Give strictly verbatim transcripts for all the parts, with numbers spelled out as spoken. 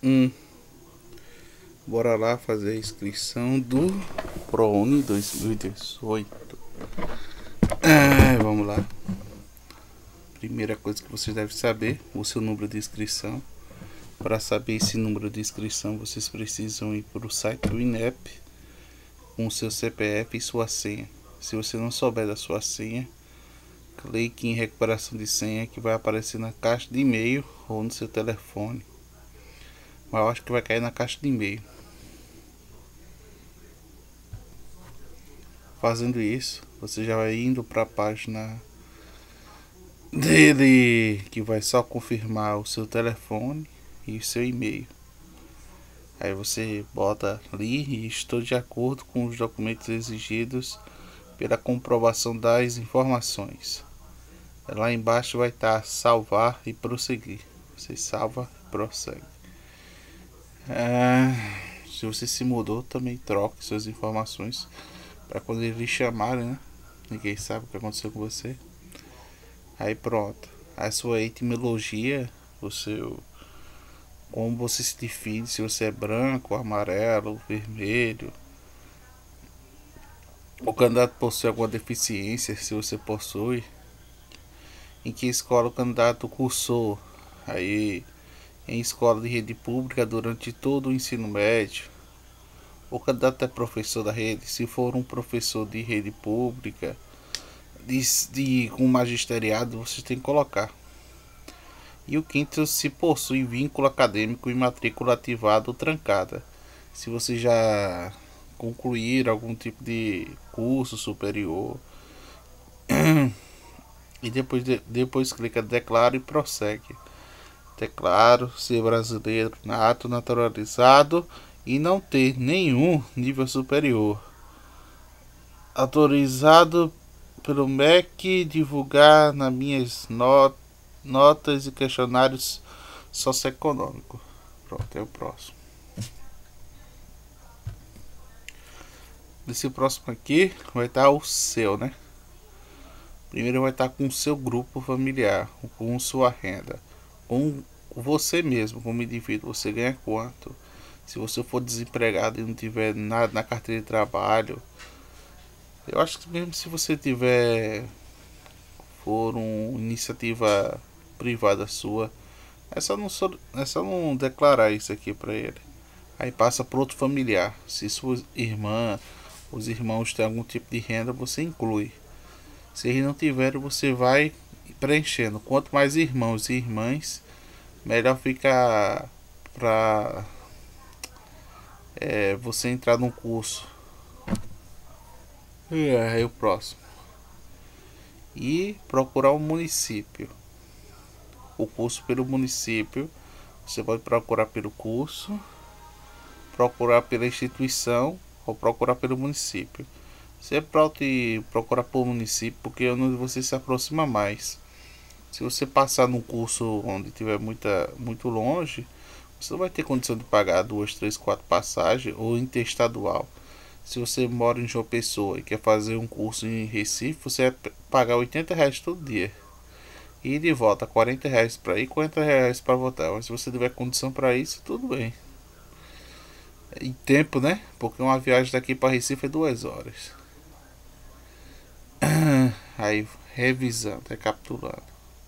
Hum, bora lá fazer a inscrição do ProUni dois mil e dezoito. Ah, vamos lá. Primeira coisa que você deve saber, o seu número de inscrição. Para saber esse número de inscrição, vocês precisam ir para o site do INEP com o seu C P F e sua senha. Se você não souber da sua senha, clique em recuperação de senha que vai aparecer na caixa de e-mail ou no seu telefone. Mas eu acho que vai cair na caixa de e-mail. Fazendo isso, você já vai indo para a página dele, que vai só confirmar o seu telefone e o seu e-mail. Aí você bota ali e estou de acordo com os documentos exigidos pela comprovação das informações. Lá embaixo vai estar salvar e prosseguir. Você salva e prossegue. Ah, se você se mudou, também troque suas informações para quando eles chamarem, né? Ninguém sabe o que aconteceu com você. Aí pronto. A sua etimologia, o seu, como você se define, se você é branco, amarelo, vermelho. O candidato possui alguma deficiência, se você possui. Em que escola o candidato cursou? Aí, em escola de rede pública durante todo o ensino médio. O candidato é professor da rede. Se for um professor de rede pública, de, de, com magisteriado, você tem que colocar. E o quinto, se possui vínculo acadêmico e matrícula ativada ou trancada. Se você já concluir algum tipo de curso superior. E depois, depois clica declaro e prossegue. Declaro ser brasileiro nato, naturalizado e não ter nenhum nível superior. Autorizado pelo M E C divulgar nas minhas not notas e questionários socioeconômicos. Pronto, é o próximo. Nesse próximo aqui vai estar o seu, né? Primeiro vai estar com o seu grupo familiar, com sua renda, com você mesmo, como indivíduo, você ganha quanto? Se você for desempregado e não tiver nada na carteira de trabalho, eu acho que mesmo se você tiver for uma iniciativa privada sua, é só não, é só não declarar isso aqui para ele. Aí passa para outro familiar. Se sua irmã, os irmãos têm algum tipo de renda, você inclui. Se eles não tiverem, você vai preenchendo. Quanto mais irmãos e irmãs, melhor fica para é, você entrar num curso. É, aí o próximo. E procurar um município. O curso pelo município. Você pode procurar pelo curso, procurar pela instituição ou procurar pelo município. Você pode procurar por município porque é onde você se aproxima mais. Se você passar num curso onde estiver muita, muito longe, você não vai ter condição de pagar duas, três, quatro passagens ou interestadual. Se você mora em João Pessoa e quer fazer um curso em Recife, você vai pagar oitenta reais todo dia. E de volta, quarenta reais para ir, quarenta reais para voltar. Mas se você tiver condição para isso, tudo bem. Em tempo, né? Porque uma viagem daqui para Recife é duas horas. Aí, revisando, recapitulando.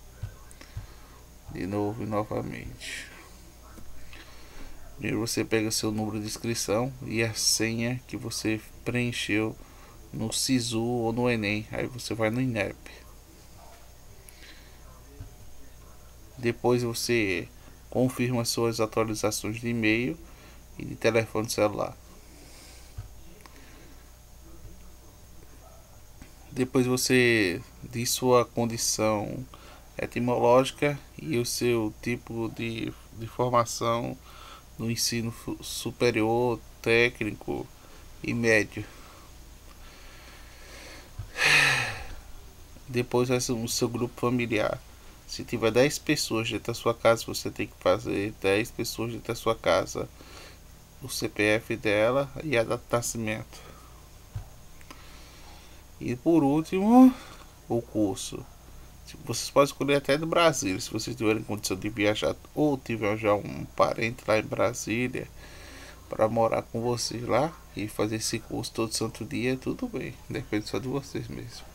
De novo e novamente. Primeiro você pega seu número de inscrição e a senha que você preencheu no SISU ou no Enem. Aí você vai no INEP. Depois você confirma suas atualizações de e-mail e de telefone celular. Depois você diz sua condição etimológica e o seu tipo de, de formação no ensino superior, técnico e médio. Depois vai ser o seu grupo familiar. Se tiver dez pessoas dentro da sua casa, você tem que fazer dez pessoas dentro da sua casa, o C P F dela e a data de nascimento. E por último, o curso. Vocês podem escolher até do Brasília, se vocês tiverem condição de viajar ou tiver já um parente lá em Brasília para morar com vocês lá e fazer esse curso todo santo dia, tudo bem, depende só de vocês mesmo.